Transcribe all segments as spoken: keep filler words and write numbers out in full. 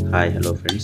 Hi hello friends,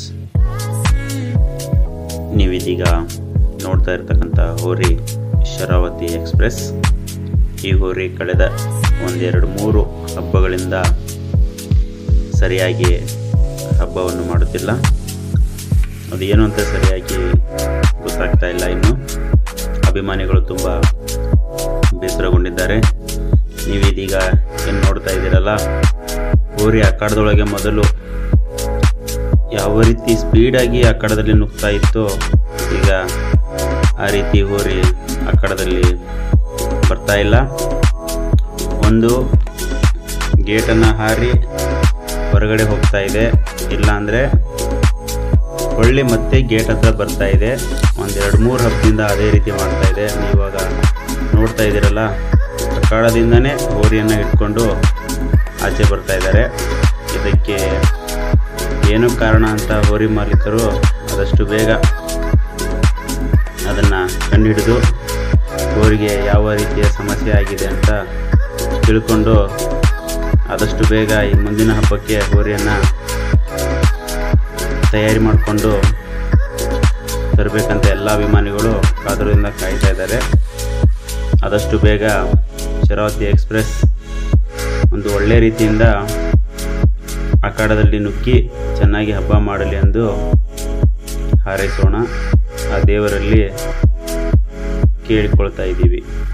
ನೀವಿದೀಗ ನೋಡ್ತಾ ಇರ್ತಕ್ಕಂಥ ಹೋರಿ ಶರಾವತಿ ಎಕ್ಸ್ಪ್ರೆಸ್. ಈ ಹೋರಿ ಕಳೆದ ಒಂದೆರಡು ಮೂರು ಹಬ್ಬಗಳಿಂದ ಸರಿಯಾಗಿ ಹಬ್ಬವನ್ನು ಮಾಡುತ್ತಿಲ್ಲ. ಅದು ಏನು ಅಂತ ಸರಿಯಾಗಿ ಗೊತ್ತಾಗ್ತಾ ಇಲ್ಲ. ಇನ್ನು ಅಭಿಮಾನಿಗಳು ತುಂಬ ಬೇಸರಗೊಂಡಿದ್ದಾರೆ. ನೀವಿದೀಗ ಏನು ನೋಡ್ತಾ ಇದ್ದೀರಲ್ಲ, ಹೋರಿ ಅಖಾಡದೊಳಗೆ ಮೊದಲು ಯಾವ ರೀತಿ ಸ್ಪೀಡಾಗಿ ಅಖಾಡದಲ್ಲಿ ನುಗ್ತಾ ಇತ್ತು, ಈಗ ಆ ರೀತಿ ಹೋರಿ ಅಖಾಡದಲ್ಲಿ ಬರ್ತಾ ಇಲ್ಲ. ಒಂದು ಗೇಟನ್ನು ಹಾರಿ ಹೊರಗಡೆ ಹೋಗ್ತಾ ಇದೆ, ಇಲ್ಲ ಅಂದರೆ ಹೊಳ್ಳಿ ಮತ್ತೆ ಗೇಟ್ ಹತ್ರ ಬರ್ತಾ ಇದೆ. ಒಂದೆರಡು ಮೂರು ಹಬ್ಬದಿಂದ ಅದೇ ರೀತಿ ಮಾಡ್ತಾ ಇದೆ. ನೀವಾಗ ನೋಡ್ತಾ ಇದ್ದೀರಲ್ಲ, ಅಖಾಡದಿಂದನೇ ಹೋರಿಯನ್ನು ಇಟ್ಕೊಂಡು ಆಚೆ ಬರ್ತಾ ಇದ್ದಾರೆ. ಇದಕ್ಕೆ ಏನು ಕಾರಣ ಅಂತ ಹೋರಿ ಮಾಲೀಕರು ಆದಷ್ಟು ಬೇಗ ಅದನ್ನು ಕಂಡುಹಿಡಿದು ಹೋರಿಗೆ ಯಾವ ರೀತಿಯ ಸಮಸ್ಯೆ ಆಗಿದೆ ಅಂತ ತಿಳ್ಕೊಂಡು ಆದಷ್ಟು ಬೇಗ ಈ ಮುಂದಿನ ಹಬ್ಬಕ್ಕೆ ಹೋರಿಯನ್ನು ತಯಾರಿ ಮಾಡಿಕೊಂಡು ತರಬೇಕಂತ ಎಲ್ಲ ಅಭಿಮಾನಿಗಳು ಕಾತರದಿಂದ ಕಾಯ್ತಾ ಇದ್ದಾರೆ. ಆದಷ್ಟು ಬೇಗ ಶರಾವತಿ ಎಕ್ಸ್ಪ್ರೆಸ್ ಒಂದು ಒಳ್ಳೆಯ ರೀತಿಯಿಂದ ಅಖಾಡದಲ್ಲಿ ನುಗ್ಗಿ ಚೆನ್ನಾಗಿ ಹಬ್ಬ ಮಾಡಲಿ ಎಂದು ಹಾರೈಸೋಣ. ಆ ದೇವರಲ್ಲಿ ಕೇಳಿಕೊಳ್ತಾ ಇದ್ದೀವಿ.